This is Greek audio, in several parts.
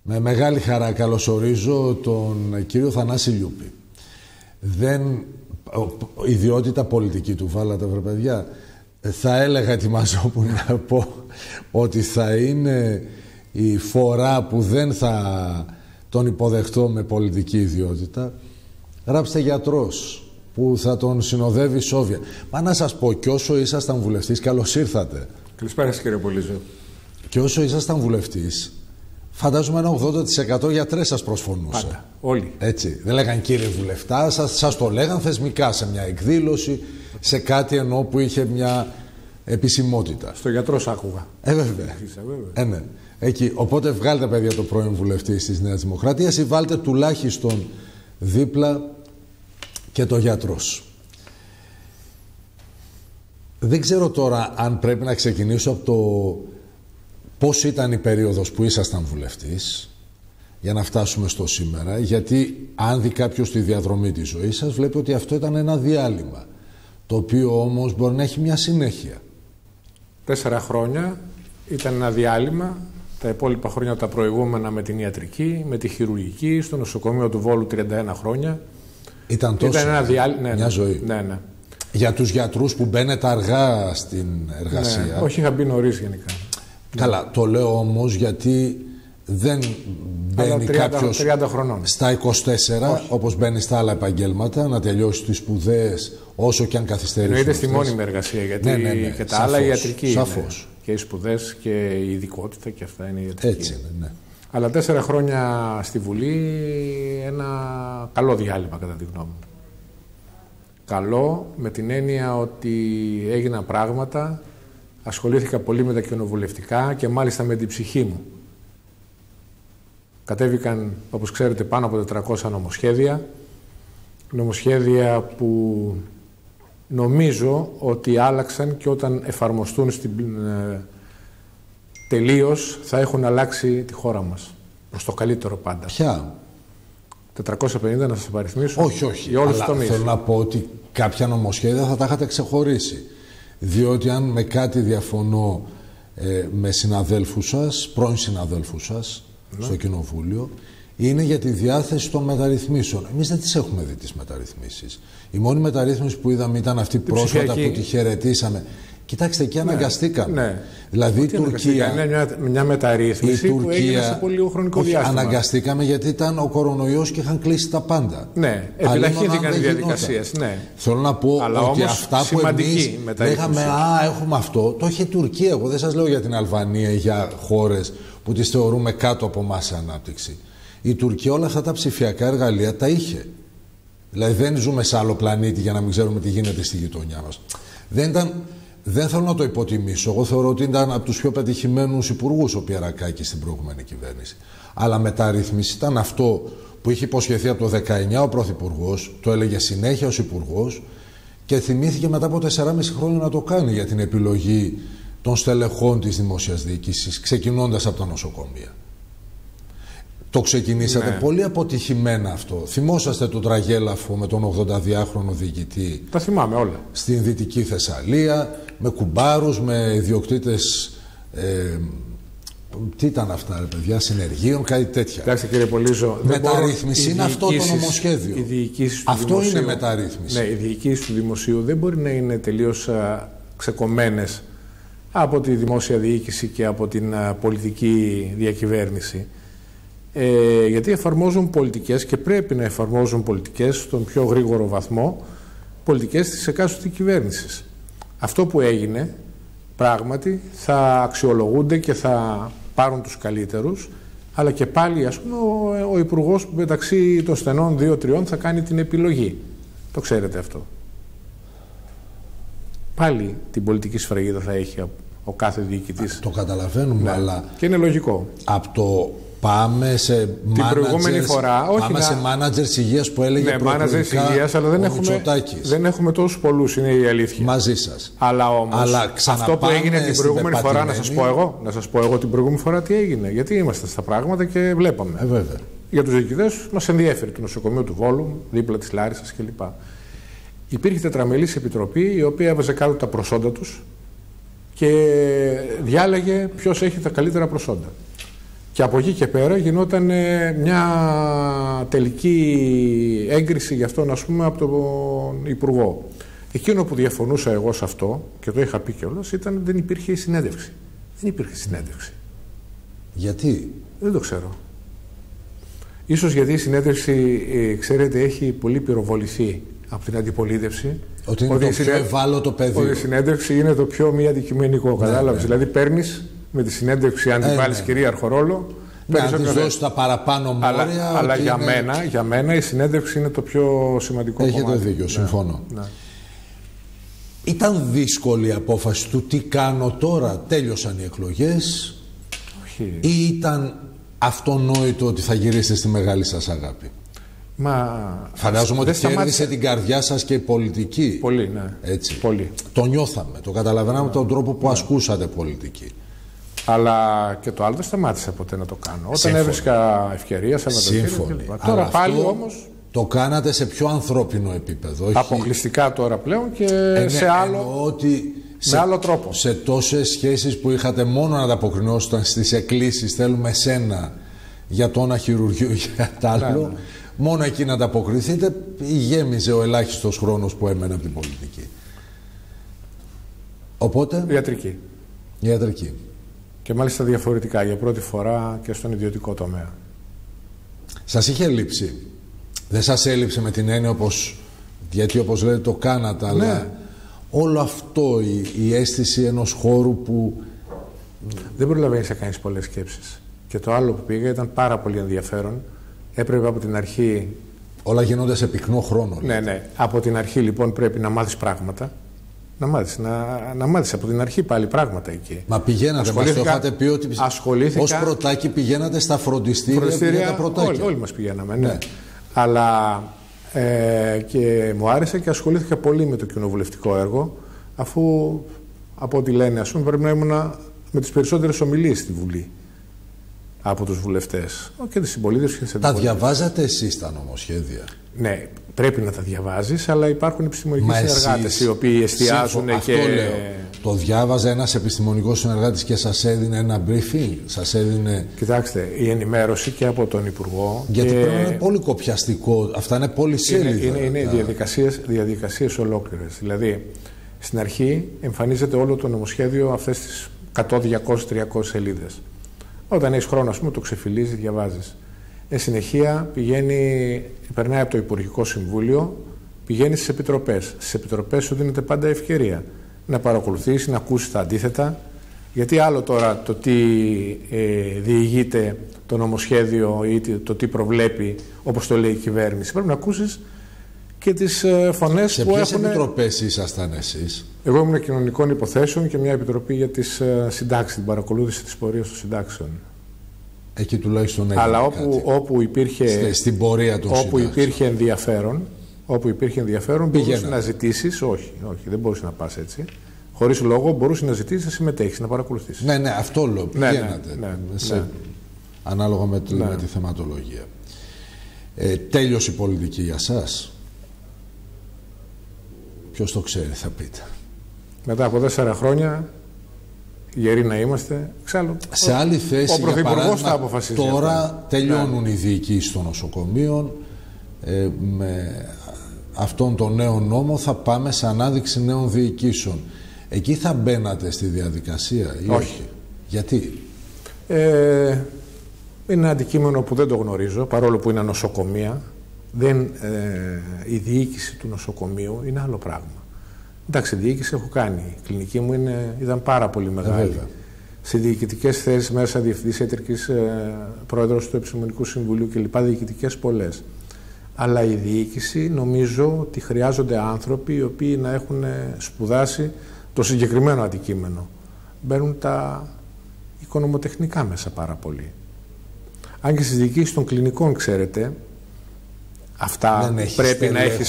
Με μεγάλη χαρά καλωσορίζω τον κύριο Θανάση Λιούπη. Ιδιότητα πολιτική του βάλατε, βρε παιδιά. Θα έλεγα, ετοιμαζόμουν να πω, ότι θα είναι η φορά που δεν θα τον υποδεχτώ με πολιτική ιδιότητα. Γράψτε γιατρός, που θα τον συνοδεύει σόβια. Μα να σας πω, κι όσο ήσασταν βουλευτής, καλώς ήρθατε. Καλησπέρα κύριε Πολύζο. Και όσο ήσασταν βουλευτής, φαντάζομαι ένα 80% γιατρές σας προσφωνούσε. Πάντα, όλοι. Έτσι. Δεν λέγαν κύριε βουλευτά, σας το λέγαν θεσμικά σε μια εκδήλωση, σε κάτι ενώ που είχε μια επισημότητα. Στο γιατρό σ' άκουγα. Βέβαια. Ναι. Εκεί. Οπότε βγάλτε, παιδιά, το πρώην βουλευτή της Νέας Δημοκρατίας ή βάλτε τουλάχιστον δίπλα και το γιατρός. Δεν ξέρω τώρα αν πρέπει να ξεκινήσω από το πώς ήταν η περίοδος που ήσασταν βουλευτής για να φτάσουμε στο σήμερα, γιατί αν δει κάποιος τη διαδρομή της ζωής σας βλέπει ότι αυτό ήταν ένα διάλειμμα, το οποίο όμως μπορεί να έχει μια συνέχεια. 4 χρόνια ήταν ένα διάλειμμα, τα υπόλοιπα χρόνια τα προηγούμενα με την ιατρική, με τη χειρουργική, στο νοσοκομείο του Βόλου 31 χρόνια. Ήταν τόσο, ένα μια ζωή. Ναι. Για τους γιατρούς που μπαίνετε αργά στην εργασία. Ναι, όχι, είχα μπει νωρίς γενικά. Καλά, το λέω όμως γιατί δεν μπαίνει κάποιος 30 χρονών. στα 24, όπως μπαίνει στα άλλα επαγγέλματα, να τελειώσει τις σπουδές όσο και αν καθυστερήσει. Εννοείται στη μόνιμη εργασία, γιατί ναι, και τα άλλα ιατρική σαφώς. Είναι. Και οι σπουδές και η ειδικότητα και αυτά είναι ιατρική. Έτσι είναι, ναι. Αλλά 4 χρόνια στη Βουλή, ένα καλό διάλειμμα κατά τη γνώμη μου. Καλό με την έννοια ότι έγιναν πράγματα, ασχολήθηκα πολύ με τα κοινοβουλευτικά και μάλιστα με την ψυχή μου. Κατέβηκαν, όπως ξέρετε, πάνω από 400 νομοσχέδια. Νομοσχέδια που νομίζω ότι άλλαξαν και όταν εφαρμοστούν τελείως θα έχουν αλλάξει τη χώρα μας. Προς το καλύτερο πάντα. Ποια? 450 να σας απαριθμίσω. Όχι. Για όλους τους τομείς. Θέλω να πω ότι κάποια νομοσχέδια θα τα είχατε ξεχωρίσει. Διότι αν με κάτι διαφωνώ με συναδέλφους σας, πρώην συναδέλφους σας, στο Κοινοβούλιο, είναι για τη διάθεση των μεταρρυθμίσεων. Εμείς δεν τις έχουμε δει τις μεταρρυθμίσεις. Η μόνη μεταρρύθμιση που είδαμε ήταν αυτή πρόσφατα που τη χαιρετήσαμε. Κοιτάξτε, εκεί αναγκαστήκαμε. Ναι. Δηλαδή η Τουρκία. Είναι μια μεταρρύθμιση που έγινε σε πολύ χρονικό διάστημα. Αναγκαστήκαμε γιατί ήταν ο κορονοϊός και είχαν κλείσει τα πάντα. Ναι, επιταχύνθηκαν οι διαδικασίες. Ναι. Θέλω να πω αλλά ότι αυτά που εμείς λέγαμε, έχουμε αυτό, το έχει η Τουρκία. Εγώ δεν σας λέω για την Αλβανία ή για χώρες που τις θεωρούμε κάτω από εμάς σε ανάπτυξη. Η Τουρκία όλα αυτά τα ψηφιακά εργαλεία τα είχε. Δηλαδή δεν ζούμε σε άλλο πλανήτη για να μην ξέρουμε τι γίνεται στη γειτονιά μας. Δεν θέλω να το υποτιμήσω. Εγώ θεωρώ ότι ήταν από τους πιο πετυχημένους υπουργούς ο Πιερακάκης στην προηγούμενη κυβέρνηση. Αλλά μεταρρύθμιση ήταν αυτό που είχε υποσχεθεί από το 19 ο Πρωθυπουργός, το έλεγε συνέχεια ως υπουργός και θυμήθηκε μετά από 4,5 χρόνια να το κάνει για την επιλογή των στελεχών της δημόσιας διοίκησης, ξεκινώντας από τα νοσοκομεία. Το ξεκινήσατε πολύ αποτυχημένα αυτό. Θυμόσαστε τον τραγέλαφο με τον 82χρονο διοικητή. Τα θυμάμαι όλα. Στην Δυτική Θεσσαλία, με κουμπάρους, με ιδιοκτήτες. Τι ήταν αυτά, ρε παιδιά, συνεργείων, κάτι τέτοια. Κοιτάξτε, κύριε Πολύζο. Μεταρρύθμιση είναι αυτό το νομοσχέδιο. Αυτό δημοσίου, είναι μεταρρύθμιση. Ναι, οι διοικήσεις του δημοσίου δεν μπορεί να είναι τελείως ξεκομμένες από τη δημόσια διοίκηση και από την πολιτική διακυβέρνηση. Γιατί εφαρμόζουν πολιτικές και πρέπει να εφαρμόζουν πολιτικές στον πιο γρήγορο βαθμό, πολιτικές της εκάστοτε κυβέρνησης. Αυτό που έγινε πράγματι θα αξιολογούνται και θα πάρουν τους καλύτερους, αλλά και πάλι ας πούμε ο υπουργός μεταξύ των στενών 2-3 θα κάνει την επιλογή. Το ξέρετε αυτό. Πάλι την πολιτική σφραγίδα θα έχει ο κάθε διοικητής. Το καταλαβαίνουμε, αλλά και είναι λογικό. Από το πάμε σε μάνατζερς υγείας που έλεγε μάνατζερς υγείας, αλλά δεν έχουμε τόσους πολλούς, είναι η αλήθεια. Μαζί σας. Αλλά όμως αυτό που έγινε την προηγούμενη φορά, να σας πω εγώ την προηγούμενη φορά τι έγινε. Γιατί είμαστε στα πράγματα και βλέπαμε. Βέβαια. Για τους διοικητές μας ενδιέφερε το νοσοκομείο του Βόλου, δίπλα της Λάρισσας κλπ. Υπήρχε τετραμελής επιτροπή η οποία έβαζε κάτω τα προσόντα τους και διάλεγε ποιος έχει τα καλύτερα προσόντα. Και από εκεί και πέρα γινόταν μια τελική έγκριση για αυτόν, ας πούμε, από τον Υπουργό. Εκείνο που διαφωνούσα εγώ σε αυτό, και το είχα πει κιόλας, ήταν ότι δεν υπήρχε η συνέντευξη. Δεν υπήρχε συνέντευξη. Γιατί? Δεν το ξέρω. Ίσως γιατί η συνέντευξη, ξέρετε, έχει πολύ πυροβοληθεί από την αντιπολίτευση. Ότι είναι το πιο ευάλωτο πεδίο. Ότι η συνέντευξη είναι το πιο μη αντικειμενικό. Κατάλαβες. Δηλαδή παίρνεις με τη συνέντευξη, αν την βάλεις κυρίαρχο ρόλο. Αν της δώσεις τα παραπάνω μόρια. Αλλά για μένα η συνέντευξη είναι το πιο σημαντικό κομμάτι. Έχετε δίκιο, συμφωνώ. Ναι. Ήταν δύσκολη η απόφαση του τι κάνω τώρα, τέλειωσαν οι εκλογές? Όχι. Ή ήταν αυτονόητο ότι θα γυρίσετε στη μεγάλη σας αγάπη? Φαντάζομαι ότι κέρδισε την καρδιά σας και η πολιτική. Πολύ, ναι. Έτσι. Πολύ. Το νιώθαμε, το καταλαβαίναμε τον τρόπο που ασκούσατε πολιτική. Αλλά και το άλλο δεν σταμάτησα ποτέ να το κάνω. Όταν έβρισκα ευκαιρία, σύμφωνοι. Τώρα πάλι όμως. Το κάνατε σε πιο ανθρώπινο επίπεδο. Αποκλειστικά τώρα πλέον και σε άλλο. Με άλλο τρόπο. Σε τόσες σχέσεις που είχατε μόνο να ανταποκρινόσασταν στις εκκλήσεις, θέλουμε σένα για το ένα χειρουργείο ή για τ' άλλο. Ναι. Μόνο εκεί να ανταποκριθείτε, γέμιζε ο ελάχιστος χρόνος που έμενε από την πολιτική. Οπότε. Ιατρική. Και μάλιστα διαφορετικά, για πρώτη φορά και στον ιδιωτικό τομέα. Σας είχε λείψει? Δεν σας έλειψε με την έννοια γιατί όπως λέτε το κάνατε, αλλά ναι, όλο αυτό, η αίσθηση ενός χώρου που... Δεν προλαβαίνεις να κάνεις πολλές σκέψεις. Και το άλλο που πήγα ήταν πάρα πολύ ενδιαφέρον. Έπρεπε από την αρχή... Όλα γίνονται σε πυκνό χρόνο. Ναι. Από την αρχή λοιπόν πρέπει να μάθεις πράγματα. Να μάθεις από την αρχή πάλι πράγματα εκεί. Μα πηγαίνατε, μας το είχατε πει ότι ως πρωτάκι πηγαίνατε στα φροντιστήρια τα πρωτάκια. Όλοι μας πηγαίναμε, ναι. Αλλά και μου άρεσε και ασχολήθηκα πολύ με το κοινοβουλευτικό έργο, αφού από ό,τι λένε, ας πούμε, πρέπει να ήμουν με τις περισσότερες ομιλίες στη Βουλή από τους βουλευτές και τις συμπολίτες και τις αντιπολίτες. Τα διαβάζατε εσείς τα νομοσχέδια? Ναι, πρέπει να τα διαβάζεις, αλλά υπάρχουν επιστημονικοί συνεργάτες οι οποίοι εστιάζουν και... Αυτό λέω. Το διάβαζε ένας επιστημονικός συνεργάτης και σας έδινε ένα briefing, σας έδινε... Κοιτάξτε, η ενημέρωση και από τον Υπουργό... Γιατί πρέπει να είναι πολύ κοπιαστικό, αυτά είναι πολύ σέλιδα. Είναι διαδικασίες ολόκληρες. Δηλαδή, στην αρχή εμφανίζεται όλο το νομοσχέδιο αυτές τις 100, 200, 300 σελίδες. Όταν έχεις χρόνο, ας πούμε, το ξεφυλίζεις, διαβάζεις. Συνεχεία περνάει από το Υπουργικό Συμβούλιο, πηγαίνει στις επιτροπές. Στις επιτροπές σου δίνεται πάντα ευκαιρία να παρακολουθήσεις, να ακούσεις τα αντίθετα. Γιατί άλλο τώρα το τι διηγείται το νομοσχέδιο ή το τι προβλέπει, όπως το λέει η κυβέρνηση. Πρέπει να ακούσεις και τις φωνές που έχουν... Σε ποιες επιτροπές ήσασταν εσείς? Εγώ ήμουν κοινωνικών υποθέσεων και μια επιτροπή για τις συντάξεις, την παρακολούθηση της πορείας των συντάξεων. Εκεί τουλάχιστον έγινε. Αλλά όπου υπήρχε, στην πορεία των όπου υπήρχε ενδιαφέρον μπορούσε να ζητήσεις, όχι, δεν μπορούσε να πας έτσι. Χωρίς λόγο μπορούσε να ζητήσεις, να συμμετέχεις, να παρακολουθήσεις. Ναι, αυτό λέω. Πηγαίνατε. Ανάλογα με τη θεματολογία. Τέλειωσε η πολιτική για σας? Ποιος το ξέρει, θα πείτε. Μετά από 4 χρόνια, γεροί να είμαστε, εξάλλου. Σε άλλη θέση, για παράδειγμα, τώρα τελειώνουν οι διοικήσεις των νοσοκομείων. Με αυτόν τον νέο νόμο θα πάμε σε ανάδειξη νέων διοικήσεων. Εκεί θα μπαίνατε στη διαδικασία ή όχι? Γιατί? Είναι ένα αντικείμενο που δεν το γνωρίζω, παρόλο που είναι νοσοκομεία. Η διοίκηση του νοσοκομείου είναι άλλο πράγμα. Εντάξει, διοίκηση έχω κάνει. Η κλινική μου ήταν πάρα πολύ μεγάλη. Σε διοικητικές θέσεις μέσα, διευθυντής ιατρικής, πρόεδρος του Επιστημονικού Συμβουλίου κλπ. Διοικητικές πολλές. Αλλά η διοίκηση νομίζω ότι χρειάζονται άνθρωποι οι οποίοι να έχουν σπουδάσει το συγκεκριμένο αντικείμενο. Μπαίνουν τα οικονομοτεχνικά μέσα πάρα πολύ. Αν και στις διοικήσεις των κλινικών, ξέρετε, αυτά πρέπει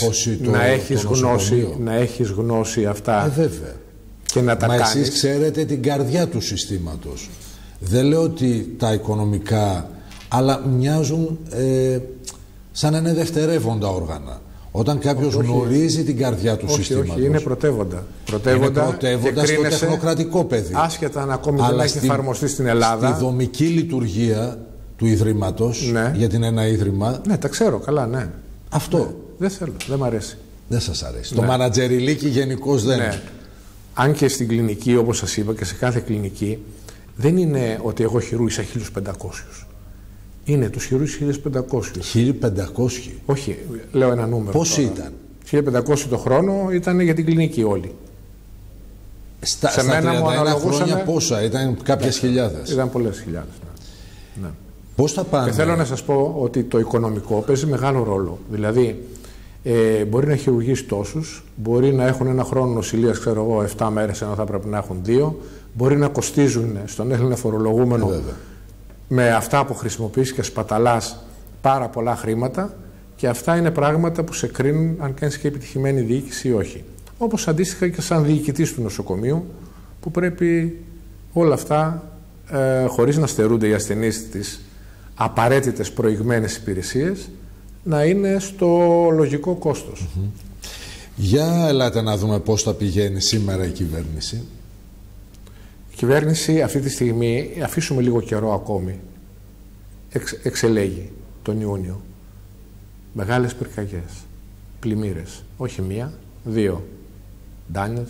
να έχεις γνώση αυτά. Βέβαια. Και να τα κάνεις. Εσείς ξέρετε την καρδιά του συστήματος. Δεν λέω ότι τα οικονομικά, αλλά μοιάζουν σαν να είναι δευτερεύοντα όργανα. Όταν κάποιος γνωρίζει την καρδιά του συστήματος. Όχι, είναι πρωτεύοντα. Είναι πρωτεύοντα στο τεχνοκρατικό πεδίο. Άσχετα αν ακόμη δεν έχει εφαρμοστεί στην Ελλάδα. Στη δομική λειτουργία του Ιδρύματος, ναι. Γιατί είναι ένα ίδρυμα. Ναι, τα ξέρω καλά, ναι. Αυτό. Ναι. Δεν θέλω, δεν μ' αρέσει. Δεν σας αρέσει. Ναι. Το μανατζεριλίκι γενικώς δεν. Ναι. Αν και στην κλινική, όπως σας είπα, και σε κάθε κλινική, δεν είναι ότι εγώ χειρούργησα 1.500. Είναι τους χειρούργους 1.500. 1.500. Όχι, λέω ένα νούμερο. Πόσοι ήταν? 1.500 το χρόνο ήταν για την κλινική όλοι. Σε μένα μου αναλογούσαν πόσα, ήταν κάποιες χιλιάδες. Ήταν πολλές χιλιάδες. Ναι. Πώς θα πάνε? Και θέλω να σας πω ότι το οικονομικό παίζει μεγάλο ρόλο. Δηλαδή, μπορεί να χειρουργήσει τόσους, μπορεί να έχουν ένα χρόνο νοσηλείας, ξέρω εγώ, 7 μέρες, ενώ θα πρέπει να έχουν 2. Μπορεί να κοστίζουν στον Έλληνα φορολογούμενο με αυτά που χρησιμοποιείς και σπαταλάς πάρα πολλά χρήματα, και αυτά είναι πράγματα που σε κρίνουν αν κάνεις και επιτυχημένη διοίκηση ή όχι. Όπως αντίστοιχα και σαν διοικητής του νοσοκομείου, που πρέπει όλα αυτά, χωρίς να στερούνται οι ασθενείς τις απαραίτητες προηγμένες υπηρεσίες, να είναι στο λογικό κόστος. Για ελάτε να δούμε πώς θα πηγαίνει σήμερα η κυβέρνηση. Η κυβέρνηση αυτή τη στιγμή, αφήσουμε λίγο καιρό ακόμη, εξελέγει τον Ιούνιο. Μεγάλες πυρκαγιές, πλημμύρες, όχι μία, 2. Ντάνιας,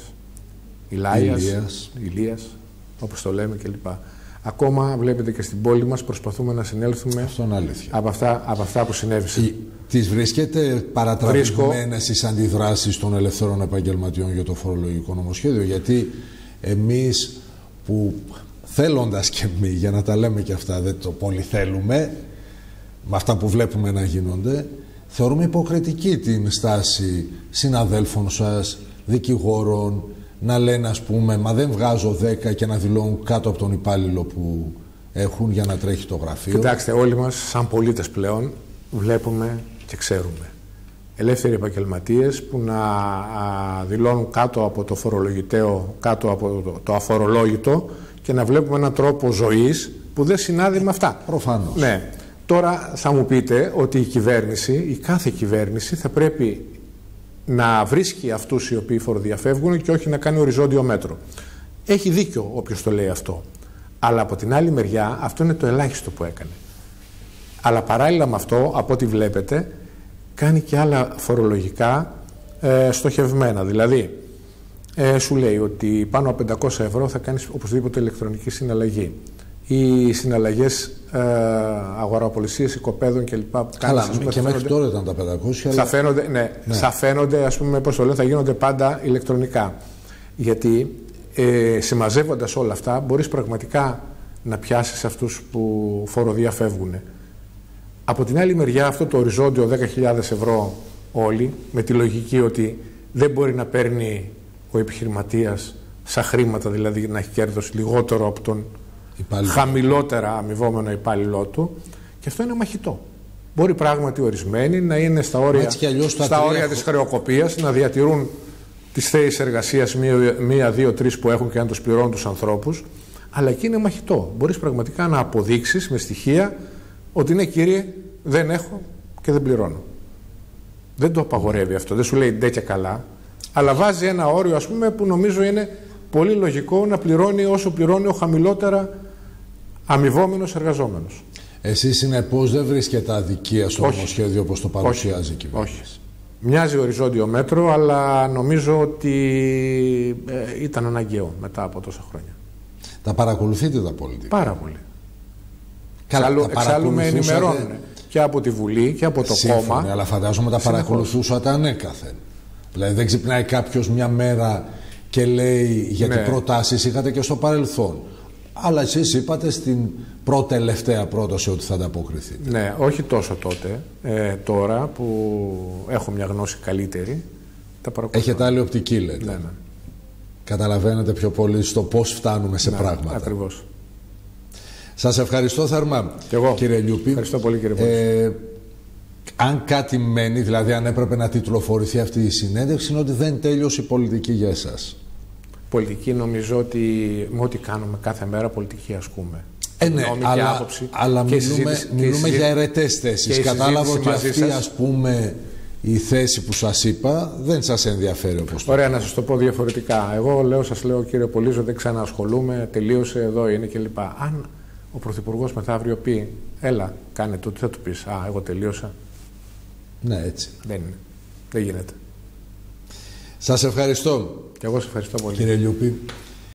Ηλίας, όπως το λέμε κλπ. Ακόμα βλέπετε και στην πόλη μας προσπαθούμε να συνέλθουμε από αυτά που συνέβησαν. Τις βρίσκεται παρατραβηγμένες τις αντιδράσεις των ελευθερών επαγγελματιών για το φορολογικό νομοσχέδιο? Γιατί εμείς που θέλοντας και εμείς, για να τα λέμε και αυτά, δεν το πολύ θέλουμε, με αυτά που βλέπουμε να γίνονται, θεωρούμε υποκριτική την στάση συναδέλφων σας, δικηγόρων, να λένε, ας πούμε, μα δεν βγάζω 10, και να δηλώνουν κάτω από τον υπάλληλο που έχουν για να τρέχει το γραφείο. Κοιτάξτε, όλοι μας σαν πολίτες πλέον βλέπουμε και ξέρουμε ελεύθεροι επαγγελματίες που να δηλώνουν κάτω από το φορολογητέο, κάτω από το αφορολόγητο, και να βλέπουμε έναν τρόπο ζωής που δεν συνάδει με αυτά. Προφανώς. Ναι. Τώρα θα μου πείτε ότι η κυβέρνηση, η κάθε κυβέρνηση, θα πρέπει να βρίσκει αυτούς οι οποίοι φοροδιαφεύγουν και όχι να κάνει οριζόντιο μέτρο. Έχει δίκιο όποιος το λέει αυτό. Αλλά από την άλλη μεριά αυτό είναι το ελάχιστο που έκανε. Αλλά παράλληλα με αυτό, από ό,τι βλέπετε, κάνει και άλλα φορολογικά στοχευμένα. Δηλαδή, σου λέει ότι πάνω από 500 ευρώ θα κάνεις οπωσδήποτε ηλεκτρονική συναλλαγή. Οι συναλλαγές αγοραπολισίες οικοπαίδων κλπ. Καλά, και μέχρι τώρα ήταν τα 500. Θα φαίνονται, ναι. Θα φαίνονται, ας πούμε, πώς το λένε, θα γίνονται πάντα ηλεκτρονικά. Γιατί συμμαζεύοντας όλα αυτά, μπορείς πραγματικά να πιάσεις αυτούς που φοροδιαφεύγουν. Από την άλλη μεριά, αυτό το οριζόντιο 10.000 ευρώ όλοι, με τη λογική ότι δεν μπορεί να παίρνει ο επιχειρηματίας σαν χρήματα, δηλαδή να έχει κέρδος λιγότερο από τον χαμηλότερα αμοιβόμενο υπάλληλό του, και αυτό είναι μαχητό. Μπορεί πράγματι ορισμένοι να είναι στα όρια της χρεοκοπίας, να διατηρούν τις θέσεις εργασίας 1, 2, 3 που έχουν και να τους πληρώνουν τους ανθρώπους, αλλά εκεί είναι μαχητό. Μπορείς πραγματικά να αποδείξεις με στοιχεία ότι ναι, κύριε, δεν έχω και δεν πληρώνω. Δεν το απαγορεύει αυτό, δεν σου λέει ντε και καλά, αλλά βάζει ένα όριο, ας πούμε, που νομίζω είναι πολύ λογικό να πληρώνει όσο πληρώνει ο χαμηλότερα αμοιβόμενος εργαζόμενος. Εσείς συνεπώς δεν βρίσκεται αδικία στο νομοσχέδιο όπως το παρουσιάζει η κυβέρνηση? Όχι. Μοιάζει οριζόντιο μέτρο, αλλά νομίζω ότι ήταν αναγκαίο μετά από τόσα χρόνια. Τα παρακολουθείτε τα πολιτικά? Πάρα πολύ. Εξάλλου με ενημερώνουν και από τη Βουλή και από το κόμμα. Αλλά φαντάζομαι τα παρακολουθούσατε ανέκαθεν. Δηλαδή δεν ξυπνάει κάποιος μια μέρα και λέει, γιατί προτάσεις είχατε και στο παρελθόν, αλλά εσείς είπατε στην πρώτη-τελευταία πρόταση ότι θα ανταποκριθείτε. Ναι, όχι τόσο τότε. Τώρα που έχω μια γνώση καλύτερη, τα παρακολουθώ. Έχετε άλλη οπτική, λέτε. Ναι. Καταλαβαίνετε πιο πολύ στο πώς φτάνουμε σε πράγματα. Ακριβώς. Σας ευχαριστώ θερμά, κύριε Λιούπη. Ευχαριστώ πολύ, κύριε Πόλη. Αν κάτι μένει, δηλαδή αν έπρεπε να τιτλοφορηθεί αυτή η συνέντευξη, είναι ότι δεν τέλειωσε η πολιτική για εσάς. Πολιτική, νομίζω ότι με ό,τι κάνουμε κάθε μέρα πολιτική ασκούμε. Ναι, αλλά μιλούμε για αιρετές θέσεις. Κατάλαβα ότι αυτή, ας πούμε, η θέση που σας είπα δεν σας ενδιαφέρει όπως το. Ωραία, να σας το πω διαφορετικά. Εγώ σας λέω κύριε Πολύζο, δεν ξανασχολούμαι, τελείωσε, εδώ είναι κλπ. Αν ο Πρωθυπουργός μεθαύριο πει, έλα, κάνε το, τι θα του πεις? Α, εγώ τελείωσα. Ναι, έτσι. Δεν είναι. Δεν γίνεται. Σας ευχαριστώ. Και εγώ σας ευχαριστώ πολύ. Κύριε Λιούπη.